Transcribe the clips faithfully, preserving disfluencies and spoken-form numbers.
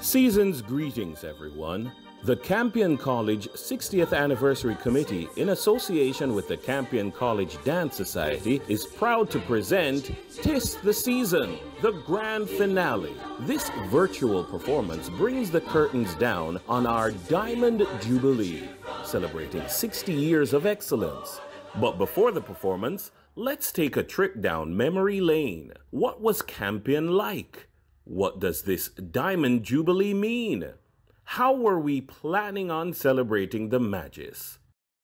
Season's greetings, everyone. The Campion College sixtieth Anniversary Committee, in association with the Campion College Dance Society, is proud to present Tis the Season, the grand finale. This virtual performance brings the curtains down on our Diamond Jubilee, celebrating sixty years of excellence. But before the performance, let's take a trip down memory lane. What was Campion like? What does this Diamond Jubilee mean? How were we planning on celebrating the Magis?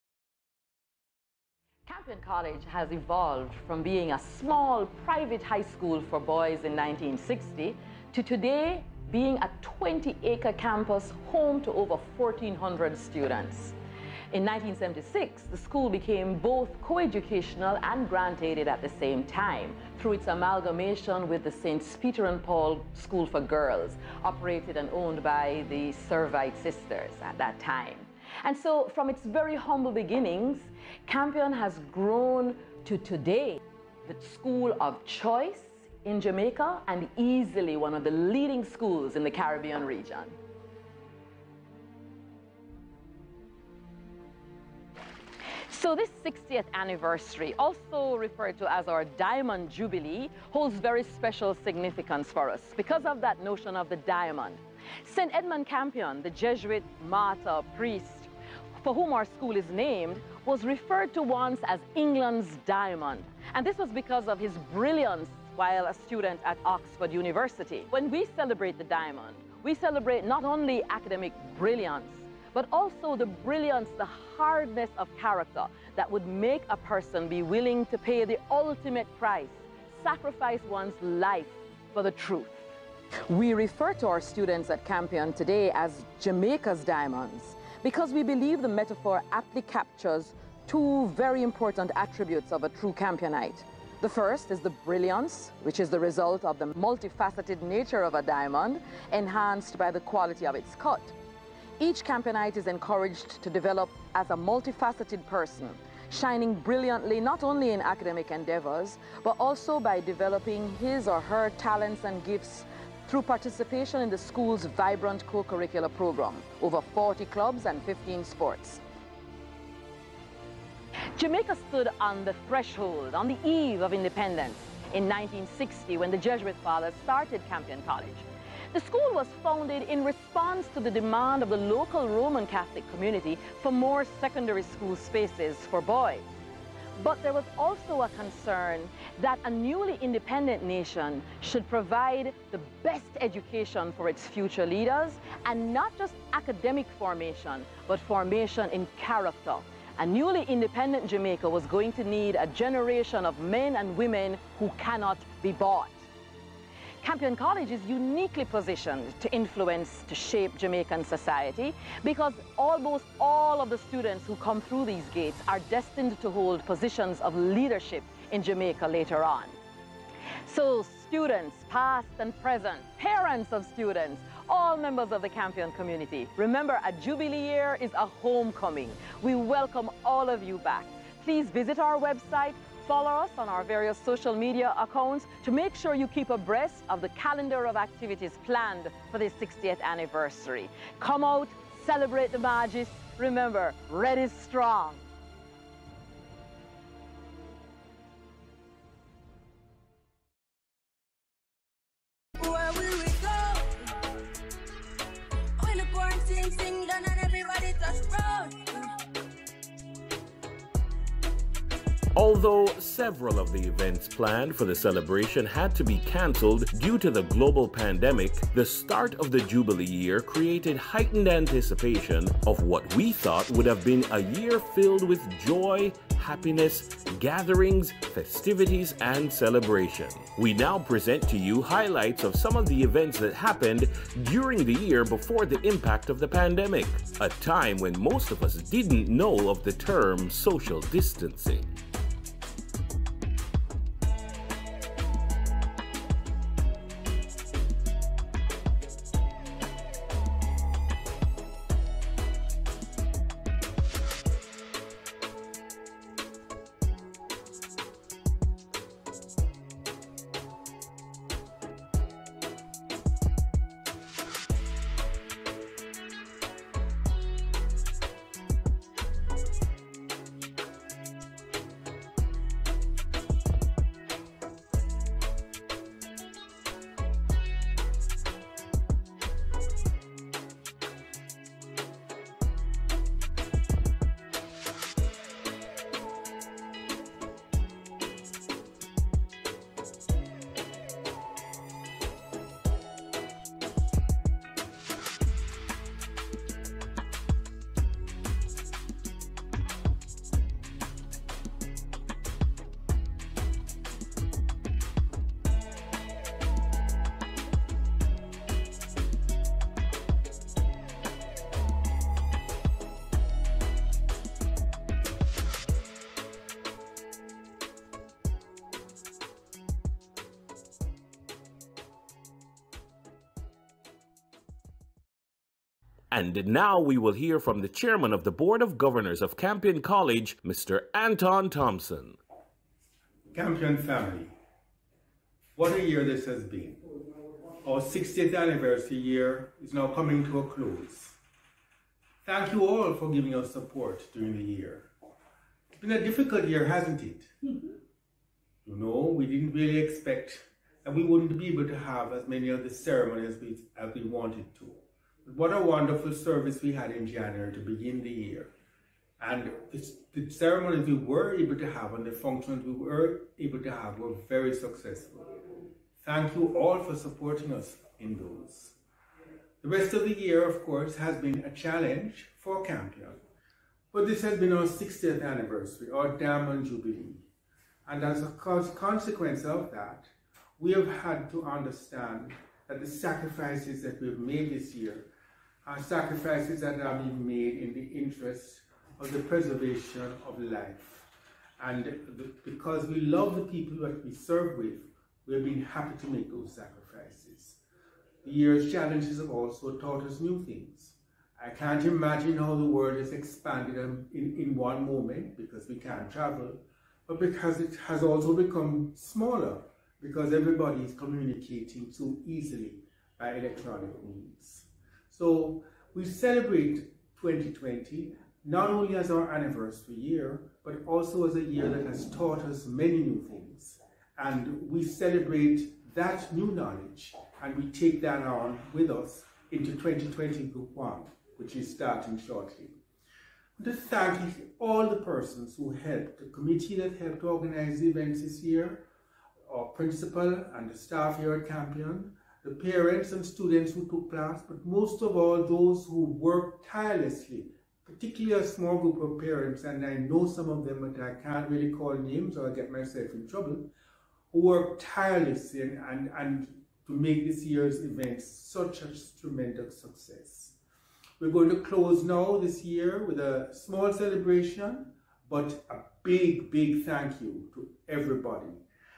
Campion College has evolved from being a small private high school for boys in nineteen sixty to today being a twenty acre campus home to over fourteen hundred students. In nineteen seventy-six, the school became both coeducational and grant-aided at the same time through its amalgamation with the Saint Peter and Paul School for Girls, operated and owned by the Servite sisters at that time. And so from its very humble beginnings, Campion has grown to today the school of choice in Jamaica and easily one of the leading schools in the Caribbean region. So this sixtieth anniversary, also referred to as our Diamond Jubilee, holds very special significance for us because of that notion of the diamond. Saint Edmund Campion, the Jesuit martyr priest for whom our school is named, was referred to once as England's diamond. And this was because of his brilliance while a student at Oxford University. When we celebrate the diamond, we celebrate not only academic brilliance, but also the brilliance, the hardness of character that would make a person be willing to pay the ultimate price, sacrifice one's life for the truth. We refer to our students at Campion today as Jamaica's diamonds because we believe the metaphor aptly captures two very important attributes of a true Campionite. The first is the brilliance, which is the result of the multifaceted nature of a diamond, enhanced by the quality of its cut. Each Campionite is encouraged to develop as a multifaceted person, shining brilliantly not only in academic endeavors, but also by developing his or her talents and gifts through participation in the school's vibrant co-curricular program, over forty clubs and fifteen sports. Jamaica stood on the threshold, on the eve of independence in nineteen sixty when the Jesuit fathers started Campion College. The school was founded in response to the demand of the local Roman Catholic community for more secondary school spaces for boys. But there was also a concern that a newly independent nation should provide the best education for its future leaders, and not just academic formation, but formation in character. A newly independent Jamaica was going to need a generation of men and women who cannot be bought. Campion College is uniquely positioned to influence, to shape Jamaican society because almost all of the students who come through these gates are destined to hold positions of leadership in Jamaica later on. So students, past and present, parents of students, all members of the Campion community, remember a Jubilee year is a homecoming. We welcome all of you back. Please visit our website, follow us on our various social media accounts to make sure you keep abreast of the calendar of activities planned for the sixtieth anniversary. Come out, celebrate the Magis. Remember, red is strong. Where will we go? When the quarantine sing done and everybody touch road. Although several of the events planned for the celebration had to be cancelled due to the global pandemic, the start of the Jubilee year created heightened anticipation of what we thought would have been a year filled with joy, happiness, gatherings, festivities, and celebration. We now present to you highlights of some of the events that happened during the year before the impact of the pandemic, a time when most of us didn't know of the term social distancing. And now we will hear from the chairman of the Board of Governors of Campion College, Mister Anton Thompson. Campion family, what a year this has been. Our sixtieth anniversary year is now coming to a close. Thank you all for giving us support during the year. It's been a difficult year, hasn't it? Mm-hmm. You know, we didn't really expect that we wouldn't be able to have as many of the ceremonies as we, as we wanted to. But what a wonderful service we had in January to begin the year. And the, the ceremonies we were able to have and the functions we were able to have were very successful. Thank you all for supporting us in those. The rest of the year, of course, has been a challenge for Campion. But this has been our sixtieth anniversary, our Diamond Jubilee. And as a consequence of that, we have had to understand that the sacrifices that we've made this year are sacrifices that are being made in the interest of the preservation of life. And the, because we love the people that we serve with, we've been happy to make those sacrifices. The year's challenges have also taught us new things. I can't imagine how the world has expanded in, in one moment because we can't travel, but because it has also become smaller because everybody is communicating so easily by electronic means. So we celebrate twenty twenty not only as our anniversary year, but also as a year that has taught us many new things. And we celebrate that new knowledge and we take that on with us into twenty twenty-one, which is starting shortly. To thank all the persons who helped, the committee that helped organize the events this year, our principal and the staff here at Campion, the parents and students who took part, but most of all those who worked tirelessly, particularly a small group of parents, and I know some of them, but I can't really call names or I'll get myself in trouble, who worked tirelessly and, and, and to make this year's event such a tremendous success. We're going to close now this year with a small celebration, but a big, big thank you to everybody.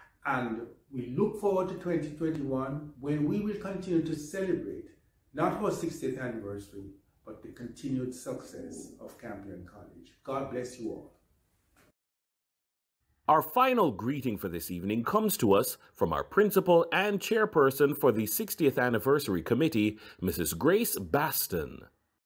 And we look forward to twenty twenty-one when we will continue to celebrate not our sixtieth anniversary, but the continued success of Campion College. God bless you all. Our final greeting for this evening comes to us from our principal and chairperson for the sixtieth Anniversary Committee, Missus Grace Baston.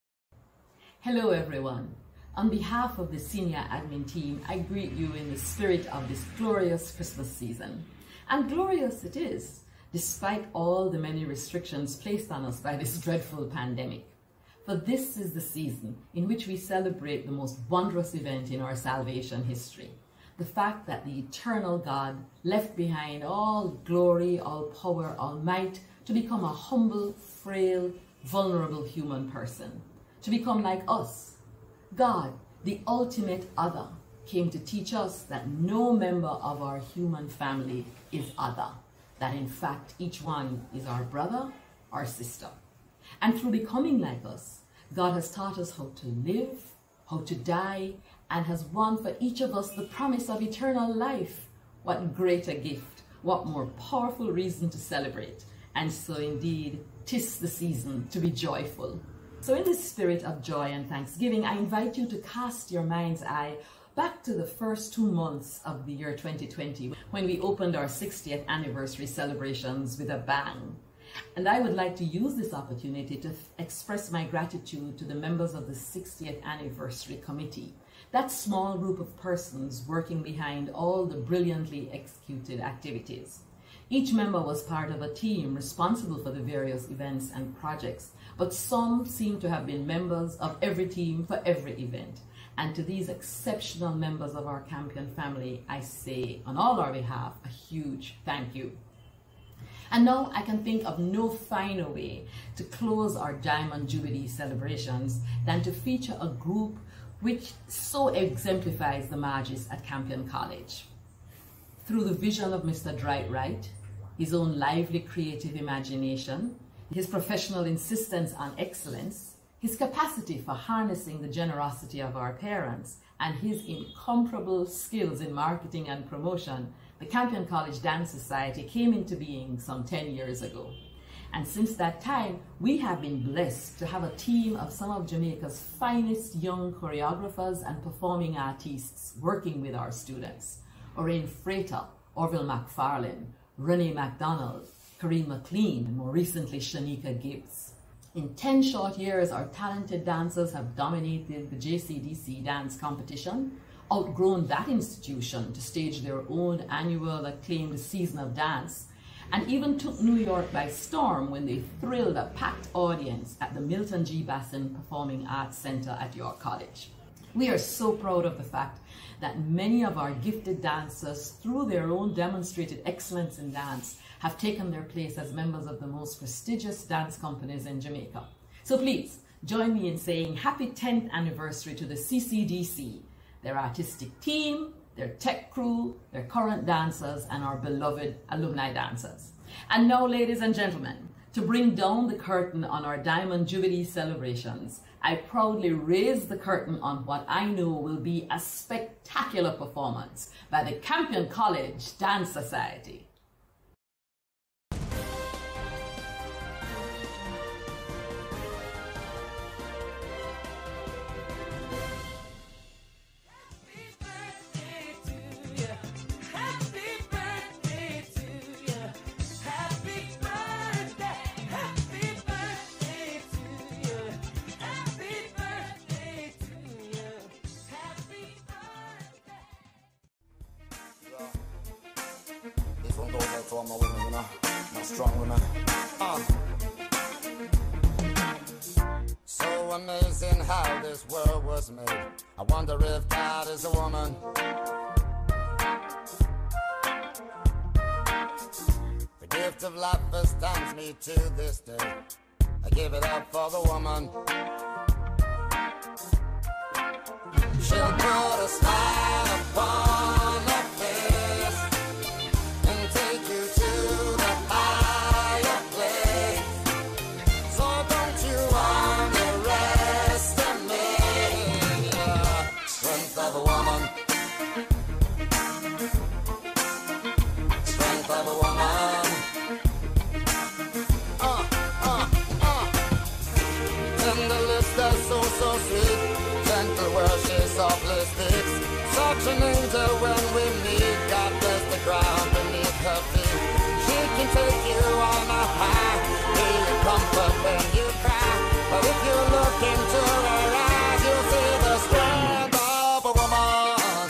Hello everyone. On behalf of the senior admin team, I greet you in the spirit of this glorious Christmas season. And glorious it is, despite all the many restrictions placed on us by this dreadful pandemic. For this is the season in which we celebrate the most wondrous event in our salvation history. The fact that the eternal God left behind all glory, all power, all might to become a humble, frail, vulnerable human person. To become like us. God, the ultimate other, came to teach us that no member of our human family is other. That in fact, each one is our brother or sister. And through becoming like us, God has taught us how to live, how to die, and has won for each of us the promise of eternal life. What greater gift, what more powerful reason to celebrate. And so indeed, 'tis the season to be joyful. So in the spirit of joy and thanksgiving, I invite you to cast your mind's eye back to the first two months of the year twenty twenty, when we opened our sixtieth anniversary celebrations with a bang. And I would like to use this opportunity to express my gratitude to the members of the sixtieth Anniversary Committee, that small group of persons working behind all the brilliantly executed activities. Each member was part of a team responsible for the various events and projects, but some seem to have been members of every team for every event. And to these exceptional members of our Campion family, I say on all our behalf, a huge thank you. And now I can think of no finer way to close our Diamond Jubilee celebrations than to feature a group which so exemplifies the Magis at Campion College. Through the vision of Mister Dwright Wright, his own lively creative imagination, his professional insistence on excellence, his capacity for harnessing the generosity of our parents, and his incomparable skills in marketing and promotion, the Campion College Dance Society came into being some ten years ago. And since that time, we have been blessed to have a team of some of Jamaica's finest young choreographers and performing artists working with our students. Orain Frater, Orville McFarlane, Renee McDonald, Kareem McLean, and more recently Shanika Gibbs. In ten short years, our talented dancers have dominated the J C D C dance competition, outgrown that institution to stage their own annual acclaimed season of dance, and even took New York by storm when they thrilled a packed audience at the Milton G. Baston Performing Arts Center at York College. We are so proud of the fact that many of our gifted dancers, through their own demonstrated excellence in dance, have taken their place as members of the most prestigious dance companies in Jamaica. So please, join me in saying happy tenth anniversary to the C C D C, their artistic team, their tech crew, their current dancers, and our beloved alumni dancers. And now, ladies and gentlemen, to bring down the curtain on our Diamond Jubilee celebrations, I proudly raise the curtain on what I know will be a spectacular performance by the Campion College Dance Society. To all my women, you know, my strong women. Uh. So amazing how this world was made. I wonder if God is a woman. The gift of life astounds me to this day. I give it up for the woman. She'll put a smile upon her face and take you to the higher place. So don't you underestimate the strength of a woman. Strength of a woman. Uh, uh, uh. Tender lips that so, so sweet. Gentle where she softly speaks. Such an angel when we meet. God bless the ground beneath her feet. She can take you on a high, feel your comfort when you cry. But if you look into her eyes, you'll see the strength of a woman.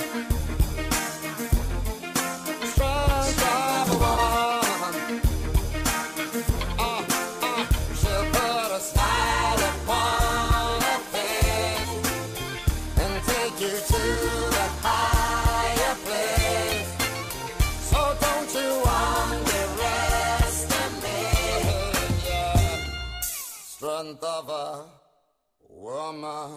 Strength of a woman. Uh, uh, she'll put a smile upon her face and take you to the higher place. So don't you underestimate the strength of a woman.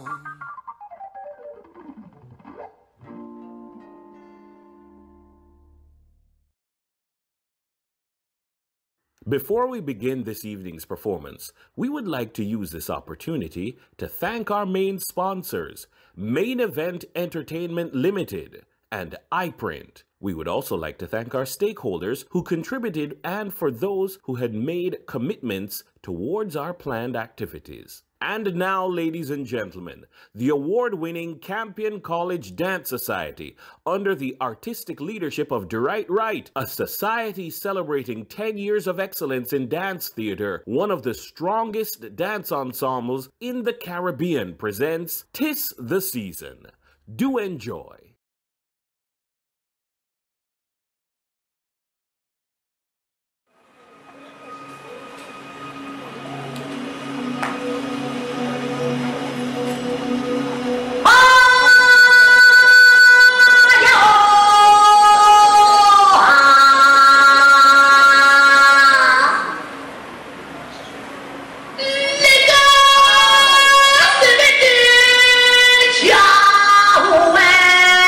Before we begin this evening's performance, we would like to use this opportunity to thank our main sponsors, Main Event Entertainment Limited and iPrint. We would also like to thank our stakeholders who contributed and for those who had made commitments towards our planned activities. And now, ladies and gentlemen, the award-winning Campion College Dance Society, under the artistic leadership of Dwright Wright, a society celebrating ten years of excellence in dance theater, one of the strongest dance ensembles in the Caribbean, presents "'Tis the Season." Do enjoy. Yahweh!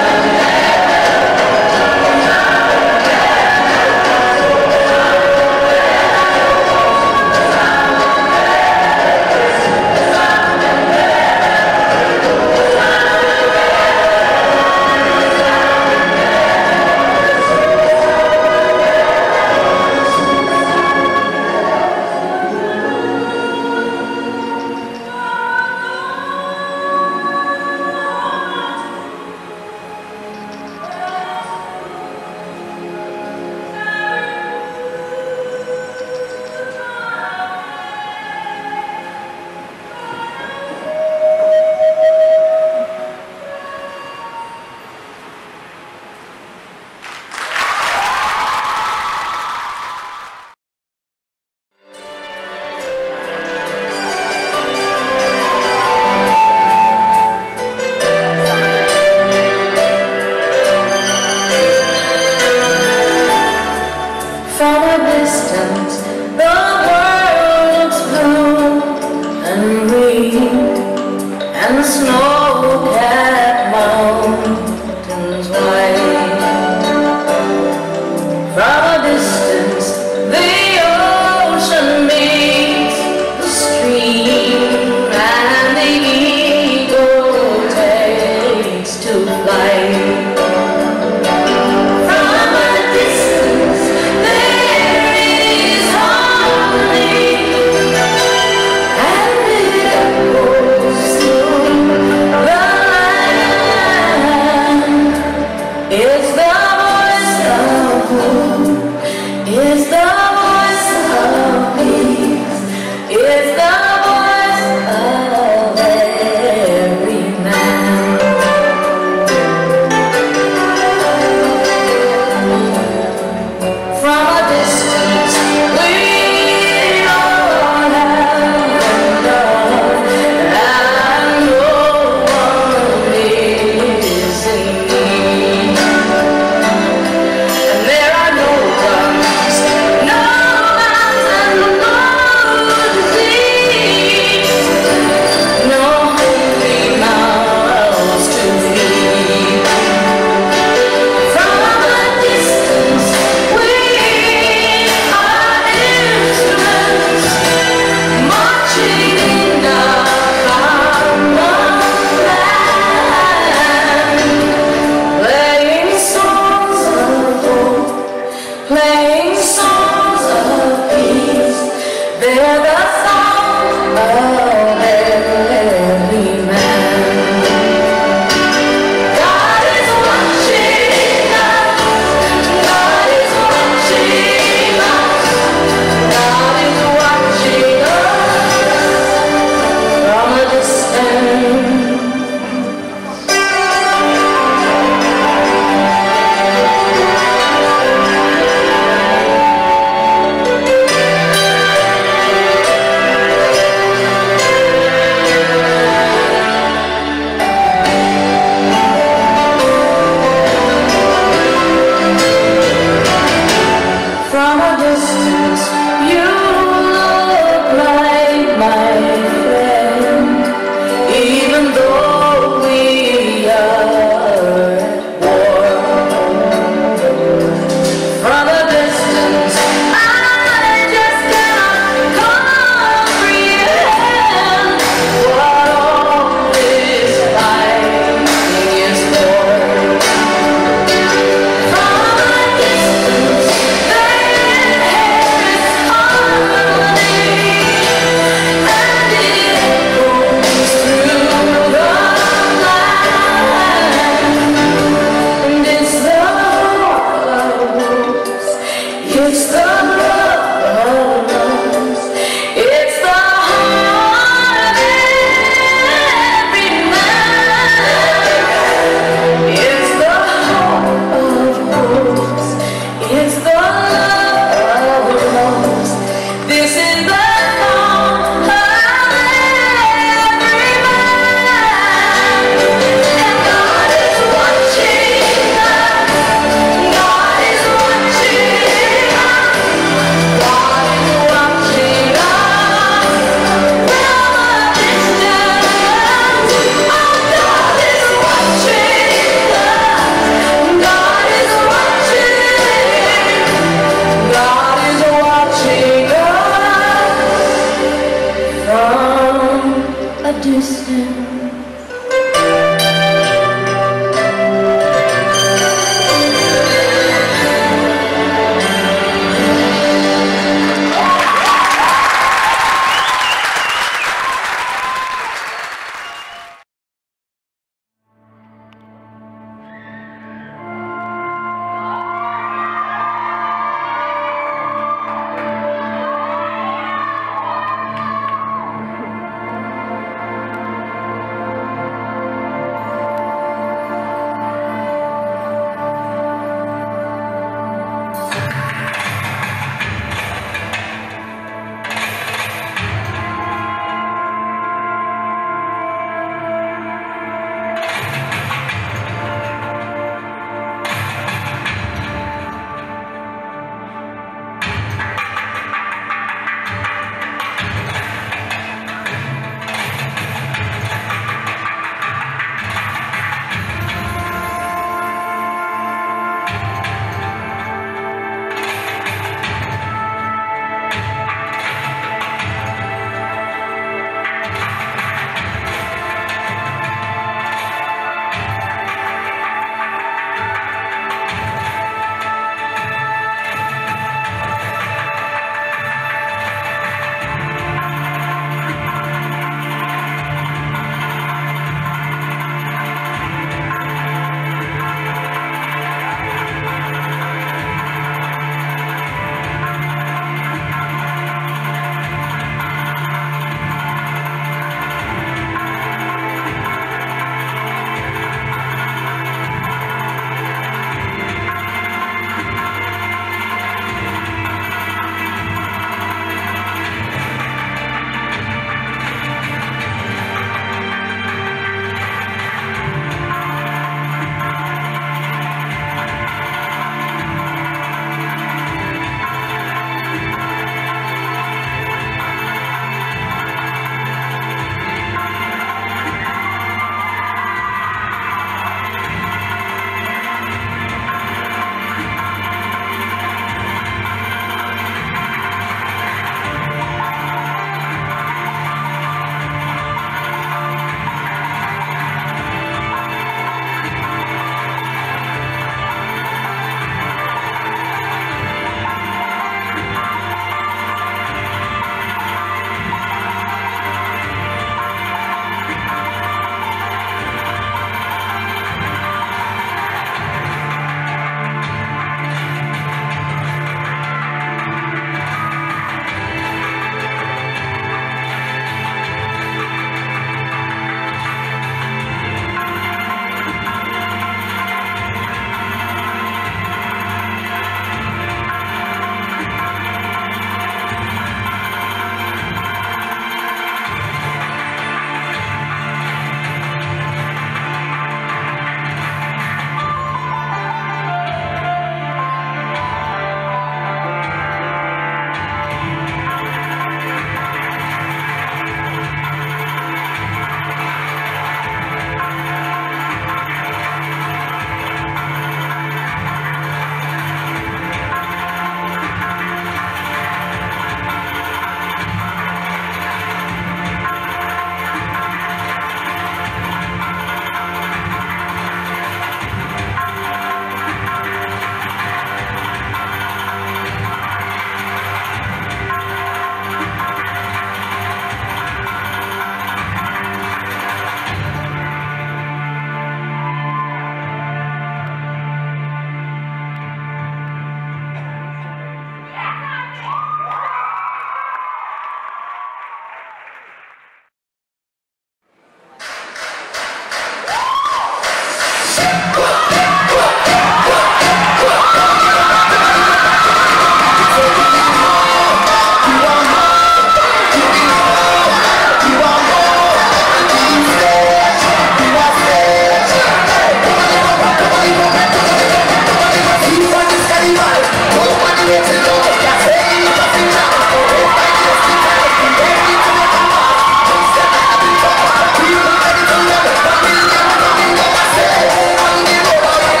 We'll be right back.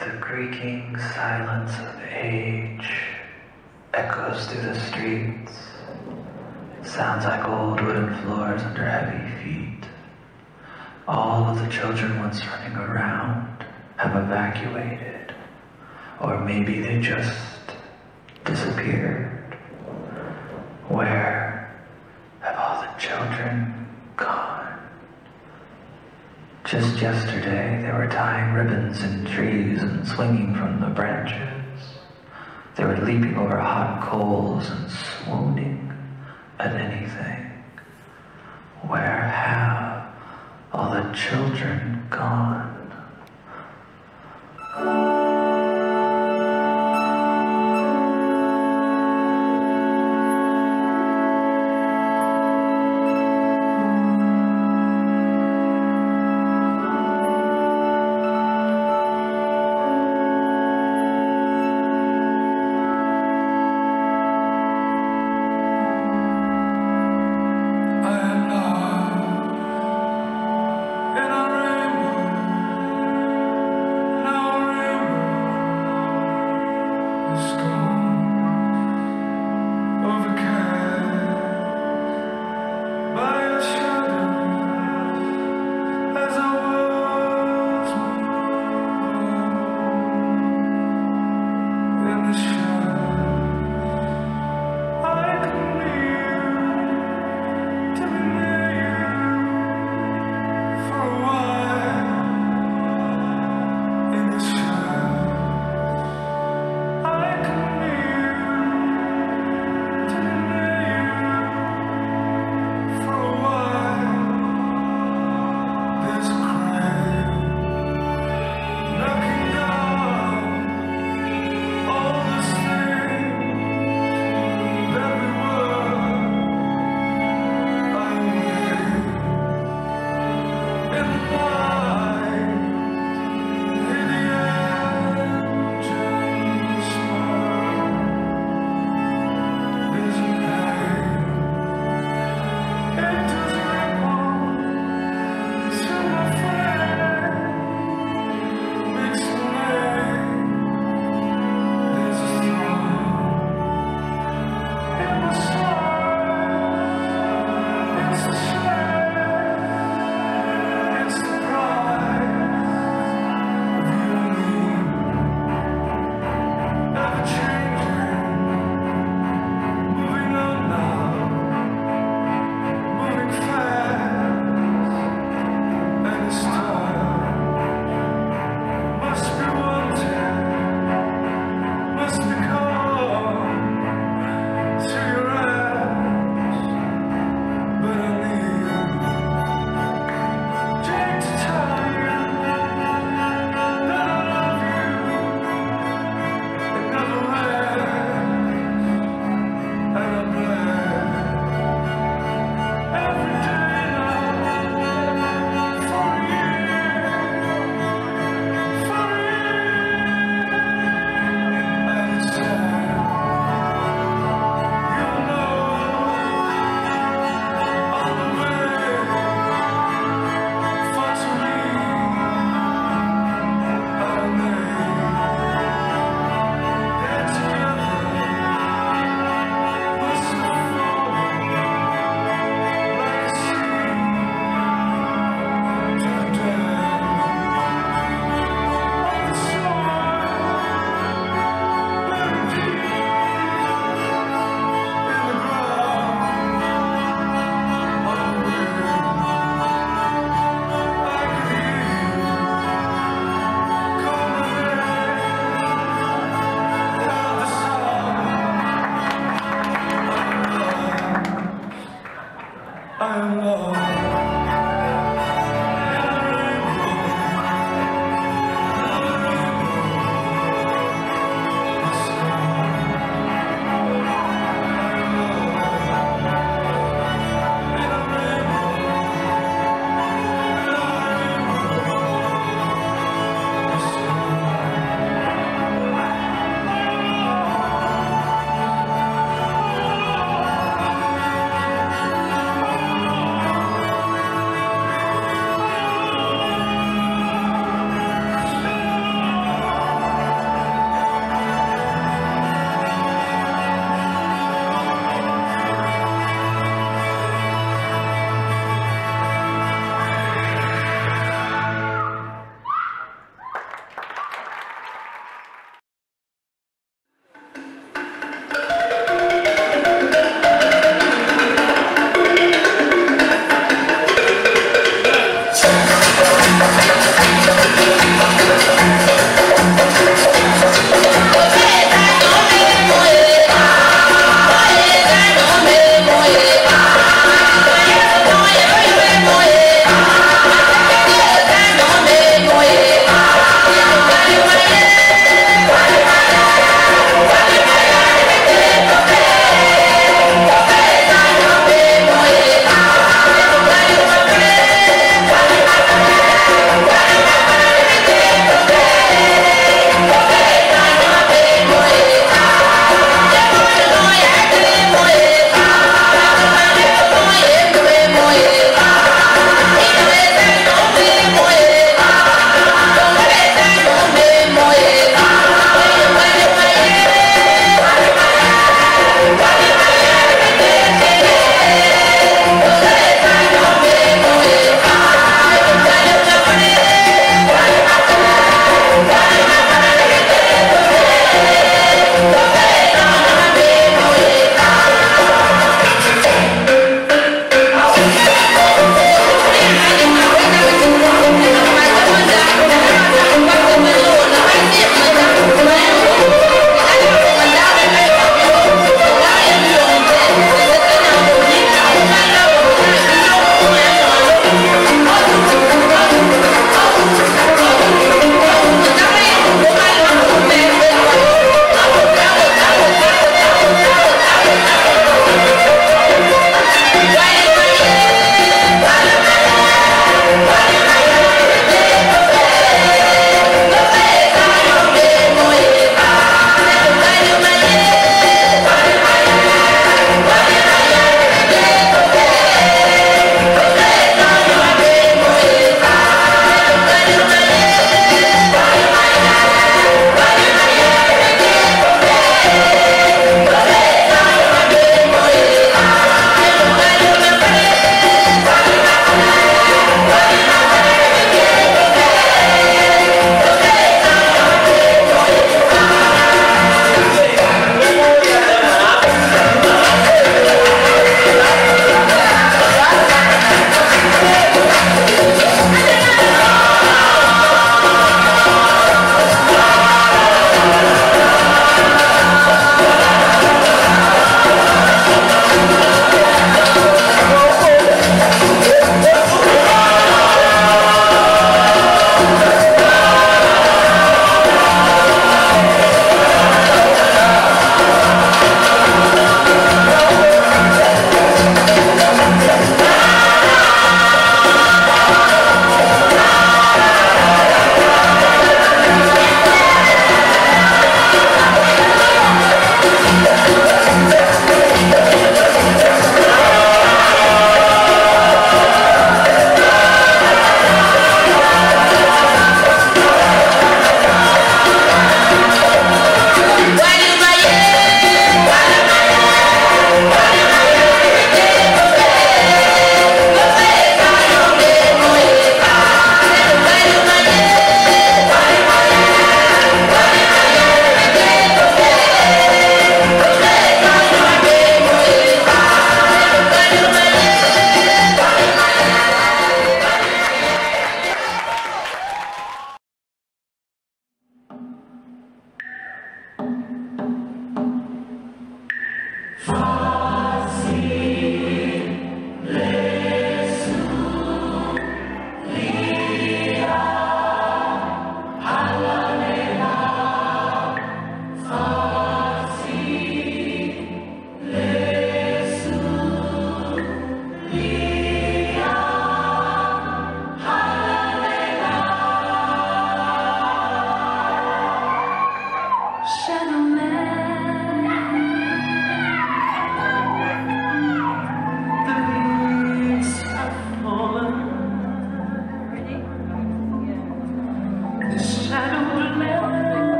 The creaking silence of age echoes through the streets. Sounds like old wooden floors under heavy feet. All of the children once running around have evacuated, or maybe they just disappeared. Where have all the children gone? Just yesterday, they were tying ribbons in trees and swinging from the branches. They were leaping over hot coals and swooning at anything. Where have all the children gone? I am lost in a rainbow.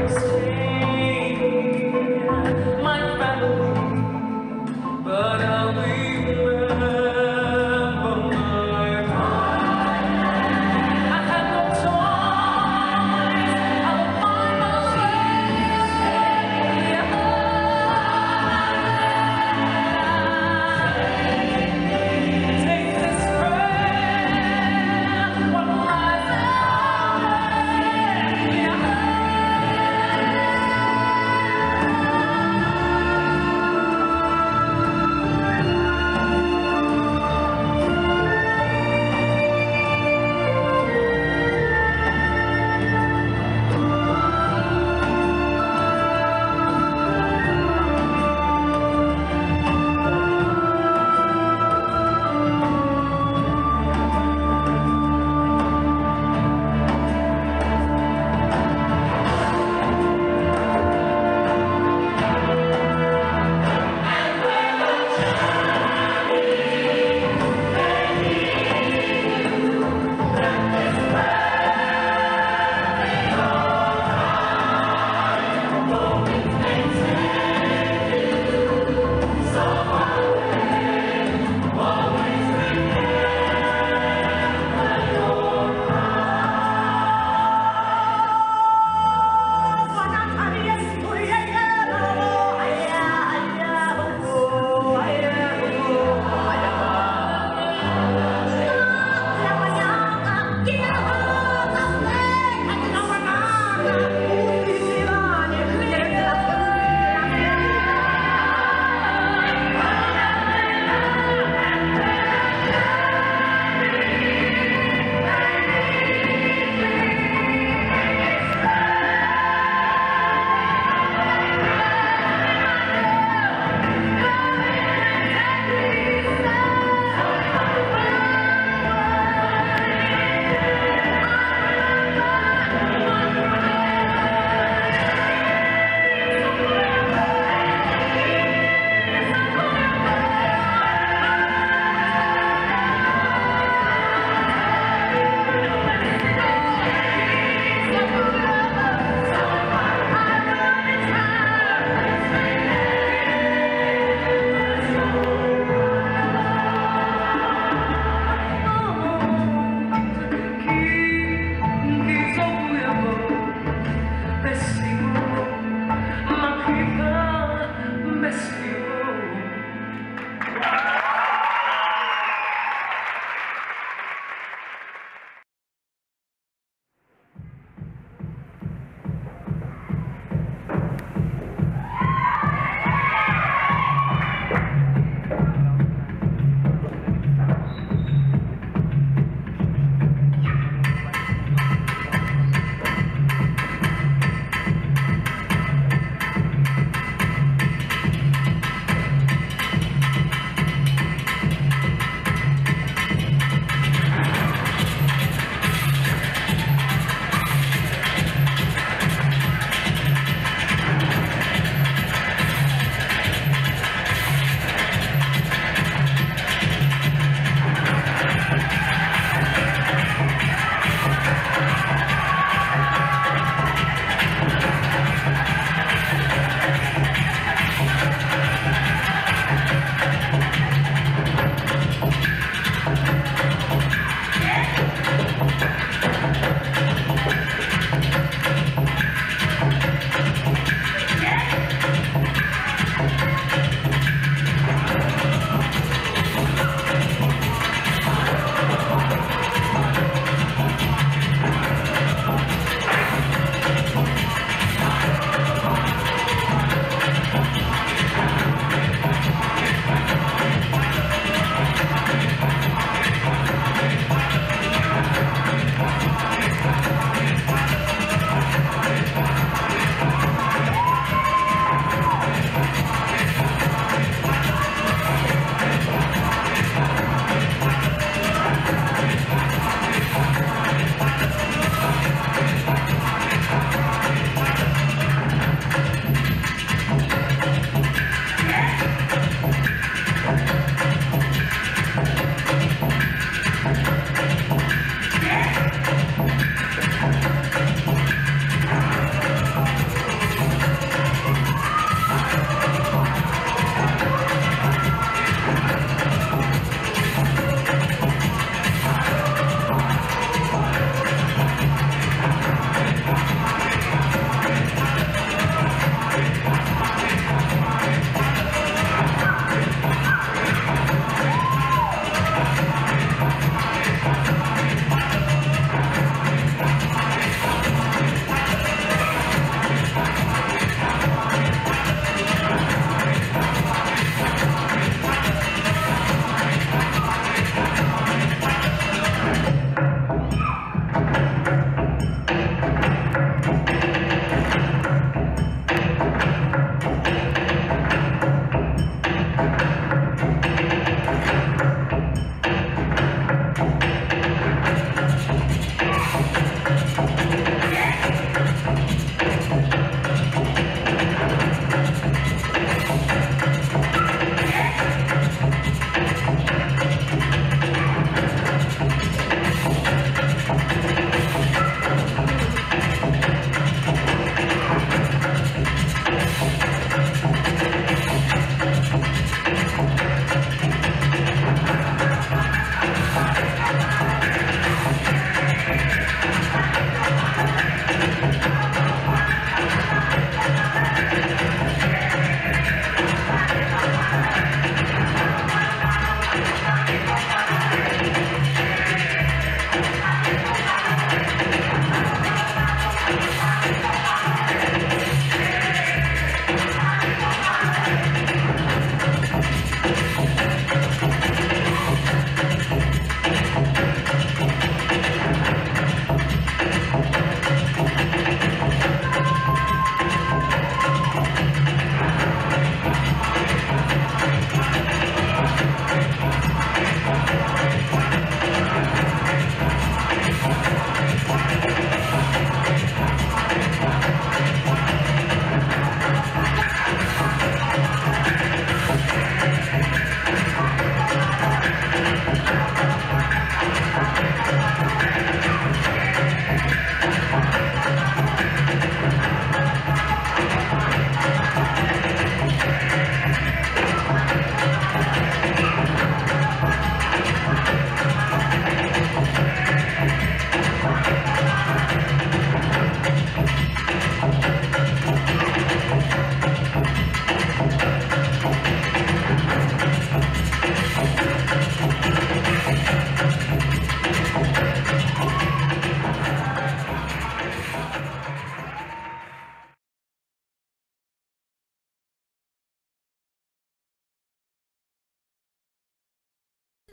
Yeah.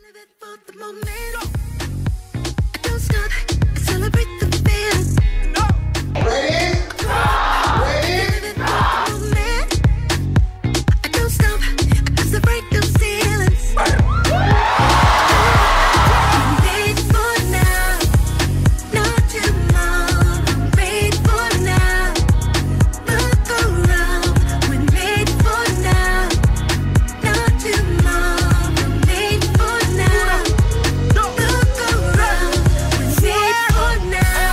Live it for the moment. I don't stop. I celebrate the feeling. Ready? Ready? Live it for the moment. I don't stop. I celebrate the ceilings. Made for now, not tomorrow. Made for now. Look around. We're made for now, not tomorrow. Made for now. Look around. We're made for now.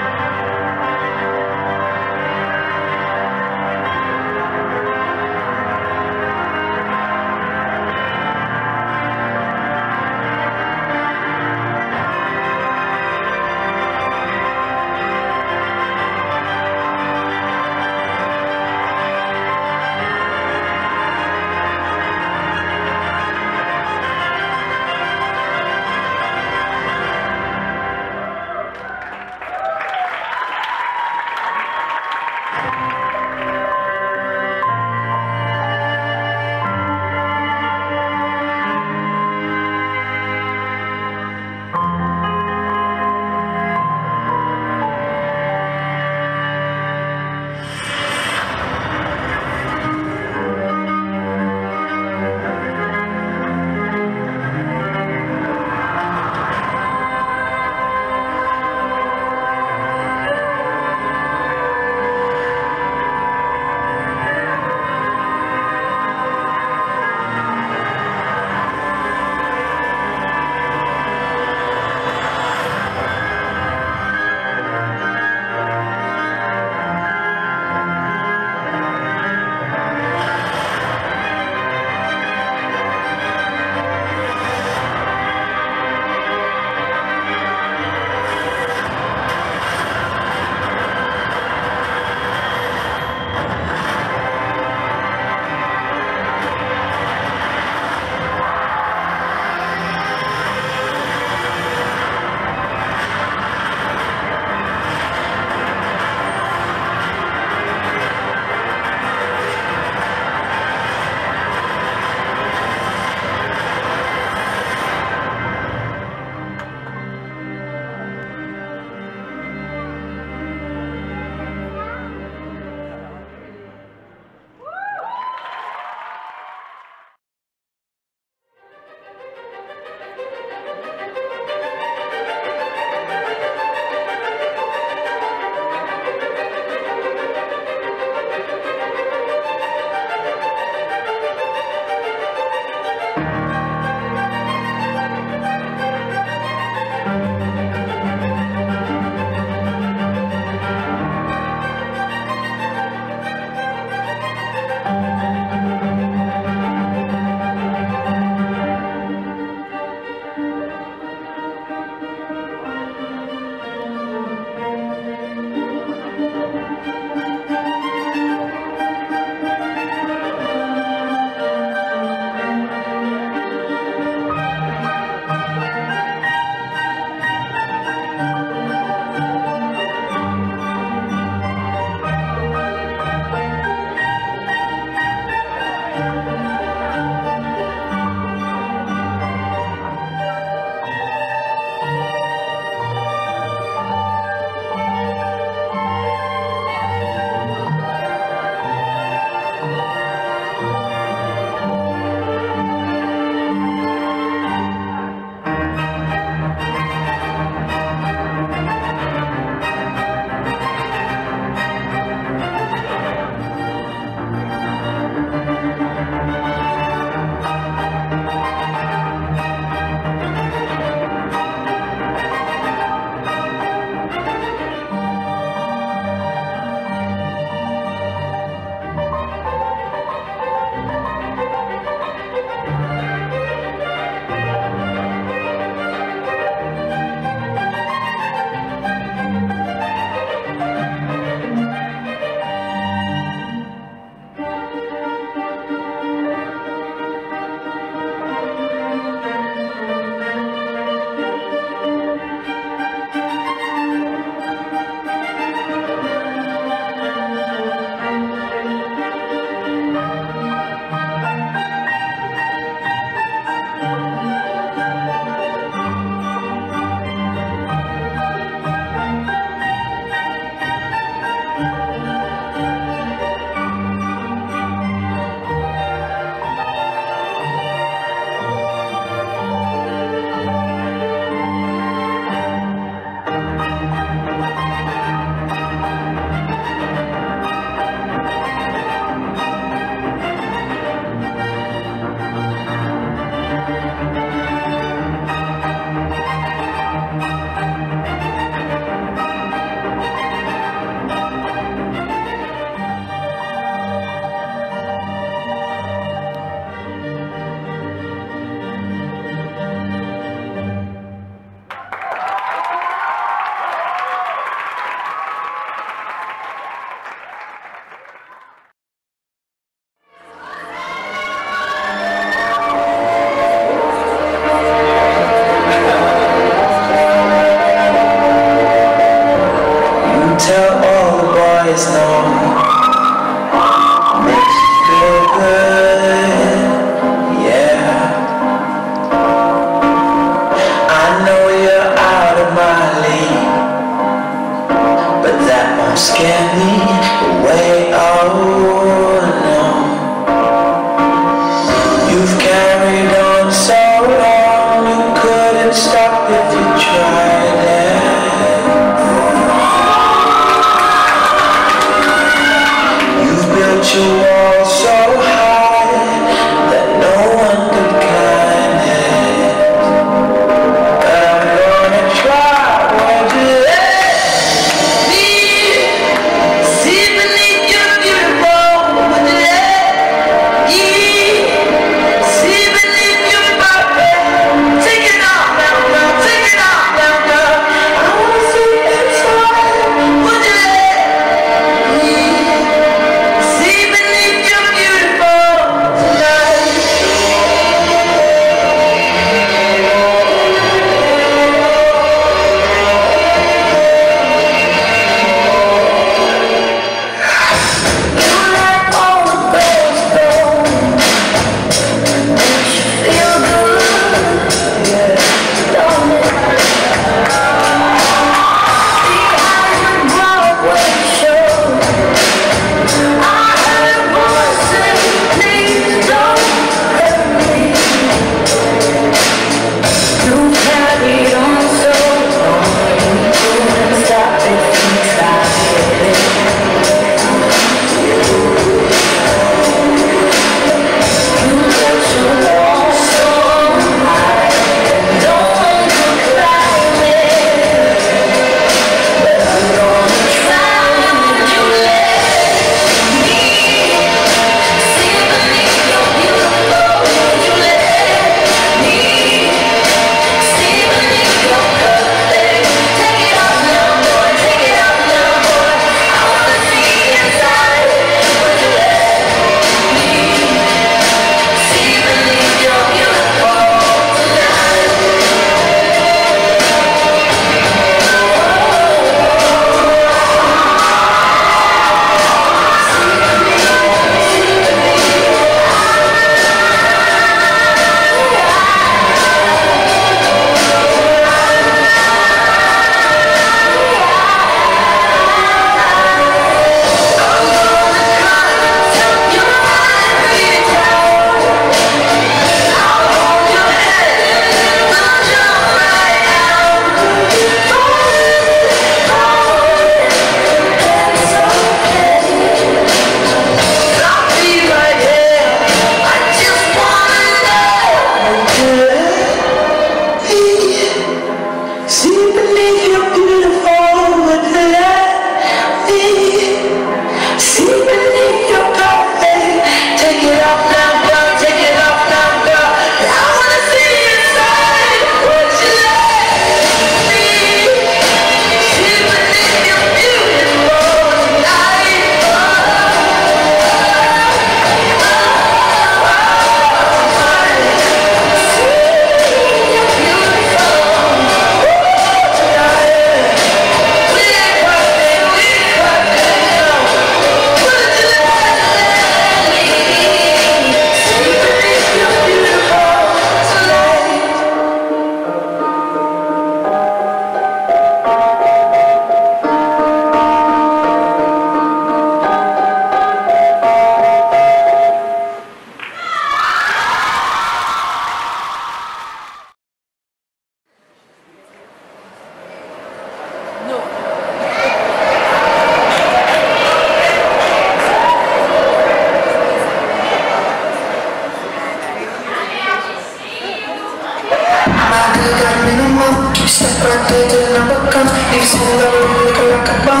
birthday till the number comes. If you smooth up, really look like a bum.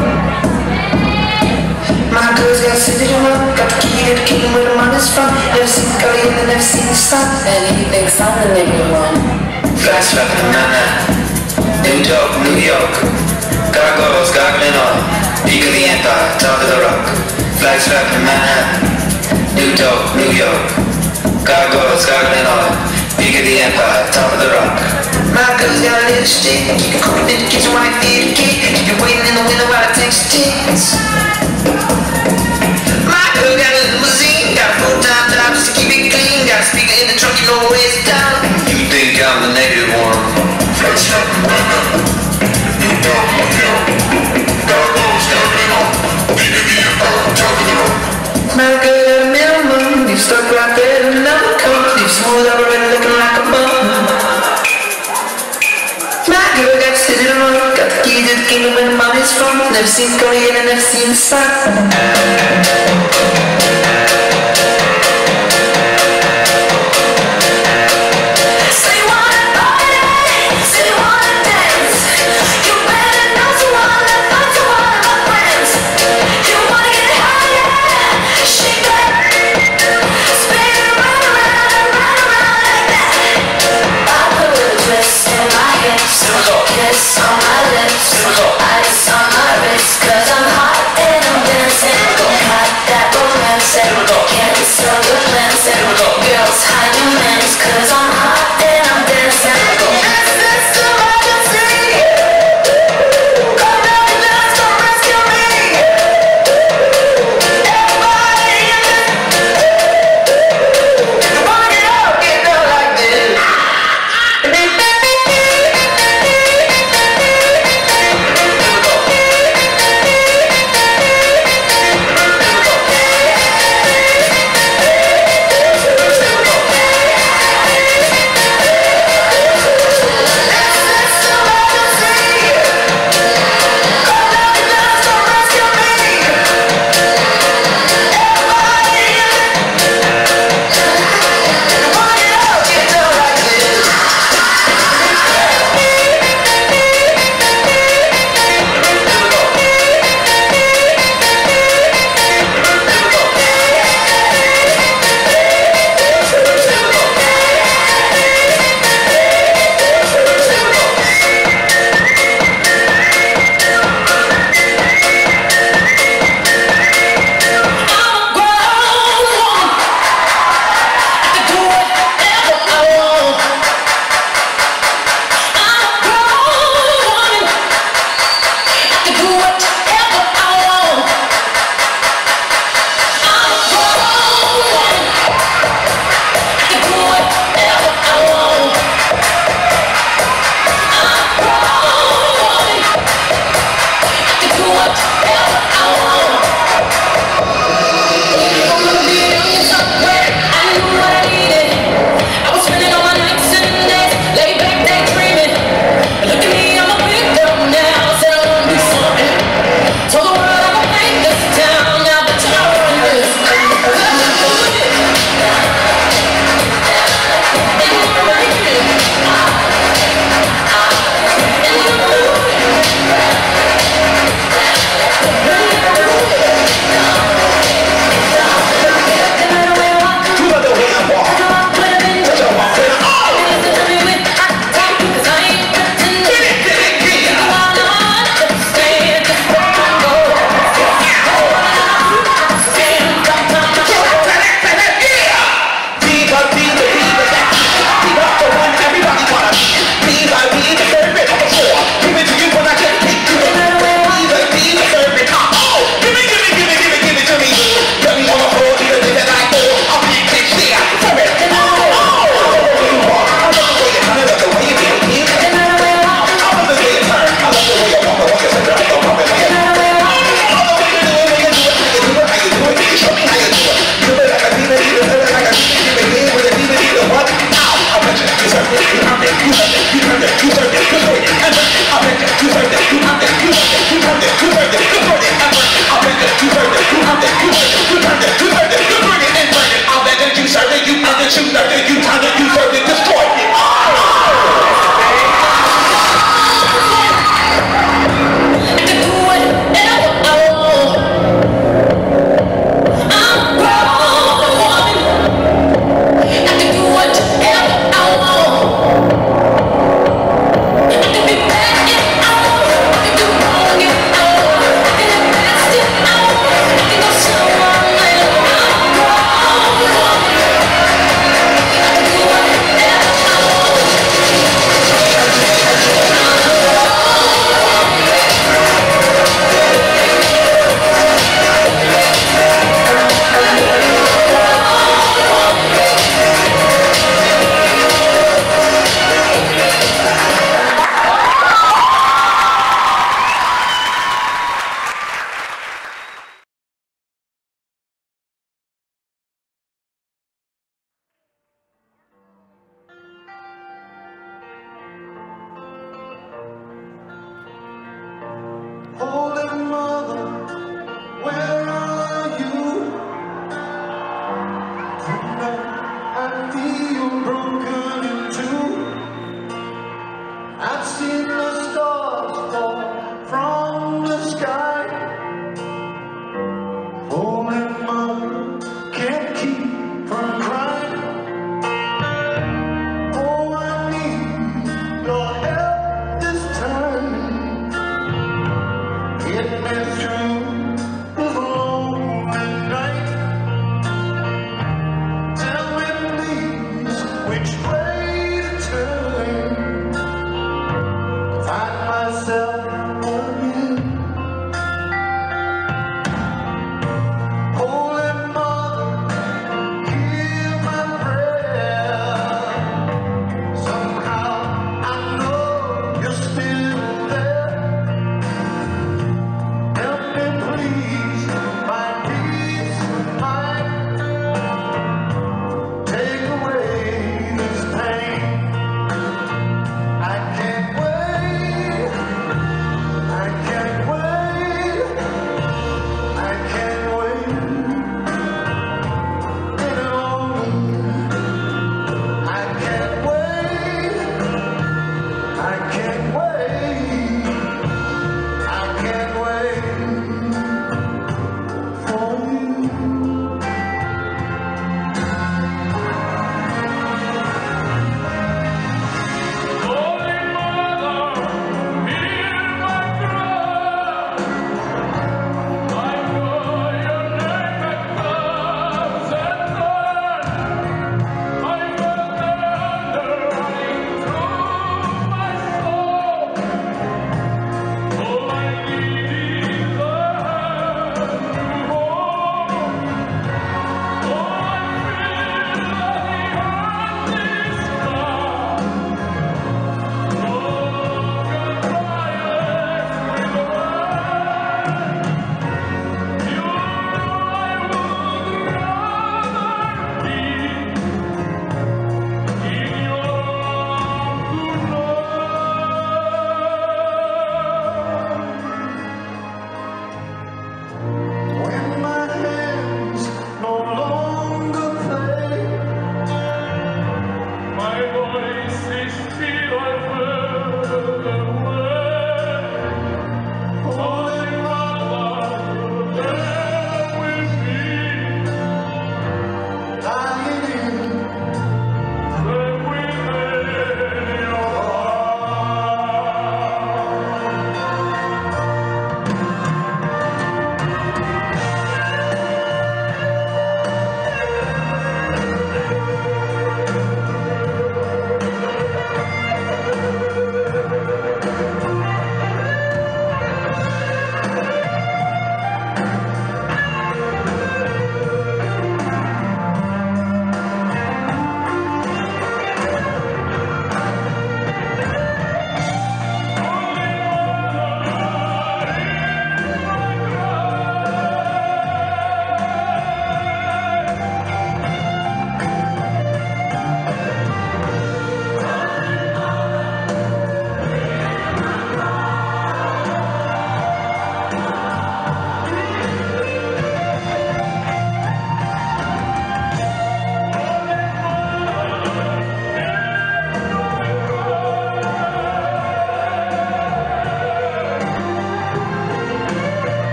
My girls got city to run. Got the key to the kingdom where the money's from. Never seen the color, and never seen the sun. And he thinks I'm the nigga one. Flash up in Manhattan, New York, New York. Gargoyles gargling oil, peak of the empire, top of the rock. Flags wrapped in Manhattan, New York, New York. Gargoyles gargling oil, peak of the empire, top of the rock. My girl's got a little stick, keep it cool in the kitchen while I feed the kid. Keep it waiting in the window while I take some tickets. My girl got a limousine, got a full-time job just to keep it clean. Got a speaker in the trunk, you know where it's down. You think I'm the negative one? Flags wrapped in Manhattan, New York, New York. Gargoyles gargling oil, peak of the empire, top of the rock. My girl got a minimum, you stuck right there and never come. You smooth up already looking like a bum. My girl got the city to run, got the key to the kingdom where the money's from. Never seen Korea and never seen the sun.